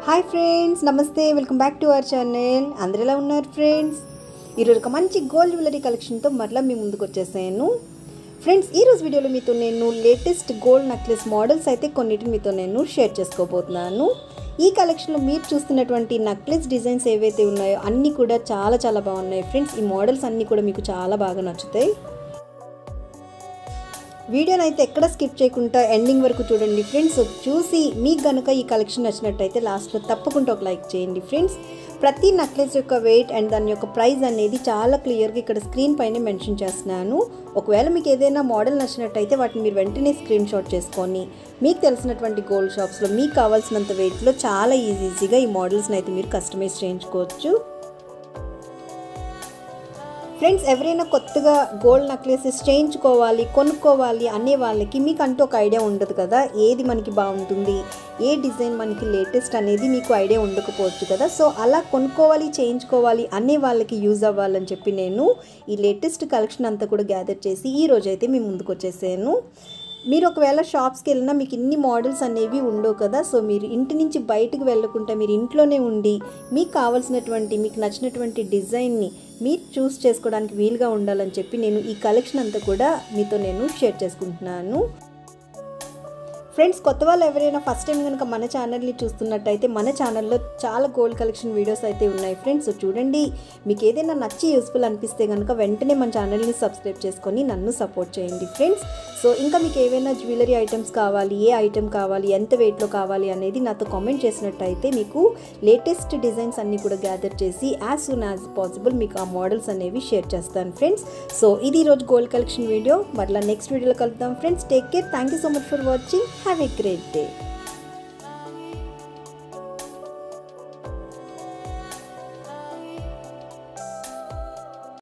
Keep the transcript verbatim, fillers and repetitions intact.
Hi friends, నమస్తే. Welcome back to our channel. అందరు ఎలా ఉన్నారు ఫ్రెండ్స్? ఈరోజు ఒక మంచి గోల్డ్ జ్యువెలరీ కలెక్షన్తో మరలా మీ ముందుకు వచ్చేసాను ఫ్రెండ్స్. ఈరోజు వీడియోలో మీతో నేను లేటెస్ట్ గోల్డ్ నెక్లెస్ మోడల్స్ అయితే కొన్నిటిని మీతో నేను షేర్ చేసుకోబోతున్నాను. ఈ కలెక్షన్లో మీరు చూస్తున్నటువంటి నెక్లెస్ డిజైన్స్ ఏవైతే ఉన్నాయో అన్నీ కూడా చాలా చాలా బాగున్నాయి ఫ్రెండ్స్. ఈ మోడల్స్ అన్నీ కూడా మీకు చాలా బాగా నచ్చుతాయి. వీడియోని అయితే ఎక్కడ స్కిప్ చేయకుండా ఎండింగ్ వరకు చూడండి ఫ్రెండ్స్. చూసి మీకు కనుక ఈ కలెక్షన్ నచ్చినట్టయితే లాస్ట్లో తప్పకుండా ఒక లైక్ చేయండి ఫ్రెండ్స్. ప్రతి నెక్లెస్ యొక్క వెయిట్ అండ్ దాని యొక్క ప్రైస్ అనేది చాలా క్లియర్గా ఇక్కడ స్క్రీన్ పైన మెన్షన్ చేస్తున్నాను. ఒకవేళ మీకు ఏదైనా మోడల్ నచ్చినట్టయితే వాటిని మీరు వెంటనే స్క్రీన్ షాట్ చేసుకొని మీకు తెలిసినటువంటి గోల్డ్ షాప్స్లో మీకు కావాల్సినంత వెయిట్లో చాలా ఈజీగా ఈ మోడల్స్ని అయితే మీరు కస్టమైజ్ చేయించుకోవచ్చు ఫ్రెండ్స్. ఎవరైనా కొత్తగా గోల్డ్ నెక్లెసెస్ చేయించుకోవాలి, కొనుక్కోవాలి అనే వాళ్ళకి మీకు అంటూ ఒక ఐడియా ఉండదు కదా, ఏది మనకి బాగుంటుంది, ఏ డిజైన్ మనకి లేటెస్ట్ అనేది మీకు ఐడియా ఉండకపోవచ్చు కదా. సో అలా కొనుక్కోవాలి, చేయించుకోవాలి అనే వాళ్ళకి యూజ్ అవ్వాలని చెప్పి నేను ఈ లేటెస్ట్ కలెక్షన్ అంతా కూడా గ్యాదర్ చేసి ఈ రోజైతే మీ ముందుకు వచ్చేసాను. మీరు ఒకవేళ షాప్స్కి వెళ్ళినా మీకు ఇన్ని మోడల్స్ అనేవి ఉండవు కదా. సో మీరు ఇంటి నుంచి బయటకు వెళ్ళకుండా మీరు ఇంట్లోనే ఉండి మీకు కావాల్సినటువంటి మీకు నచ్చినటువంటి డిజైన్ని మీరు చూస్ చేసుకోవడానికి వీలుగా ఉండాలని చెప్పి నేను ఈ కలెక్షన్ అంతా కూడా మీతో నేను షేర్ చేసుకుంటున్నాను ఫ్రెండ్స్. కొత్త వాళ్ళు ఎవరైనా ఫస్ట్ టైం కనుక మన ఛానల్ని చూస్తున్నట్టయితే మన ఛానల్లో చాలా గోల్డ్ కలెక్షన్ వీడియోస్ అయితే ఉన్నాయి ఫ్రెండ్స్. సో చూడండి, మీకు ఏదైనా నచ్చి యూస్ఫుల్ అనిపిస్తే కనుక వెంటనే మన ఛానల్ని సబ్స్క్రైబ్ చేసుకొని నన్ను సపోర్ట్ చేయండి ఫ్రెండ్స్. సో ఇంకా మీకు ఏవైనా జ్యువెలరీ ఐటమ్స్ కావాలి, ఏ ఐటమ్ కావాలి, ఎంత వెయిట్లో కావాలి అనేది నాతో కామెంట్ చేసినట్టయితే మీకు లేటెస్ట్ డిజైన్స్ అన్నీ కూడా గ్యాదర్ చేసి యాజ్ సూన్ యాజ్ పాసిబుల్ మీకు ఆ మోడల్స్ అనేవి షేర్ చేస్తాను ఫ్రెండ్స్. సో ఇది ఈరోజు గోల్డ్ కలెక్షన్ వీడియో. మరలా నెక్స్ట్ వీడియోలో కలుద్దాం friends. Take care. Thank you so much for watching. Have a great day.